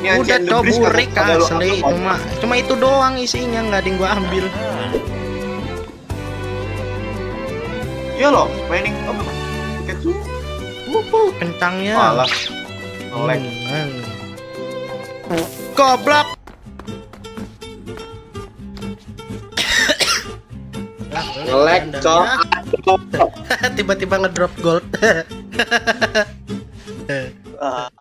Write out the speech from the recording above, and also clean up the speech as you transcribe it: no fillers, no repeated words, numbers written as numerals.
Ini Udah Ancient coba Debris burik kagak ada asli, lo- cuma itu doang isinya, nggak ada yang gua ambil. Iya loh, mining apa? Ketsu. Kencangnya. Malah. Nge-lag. Goblok. Nge-lag, cok. Tiba-tiba ngedrop gold. Ah.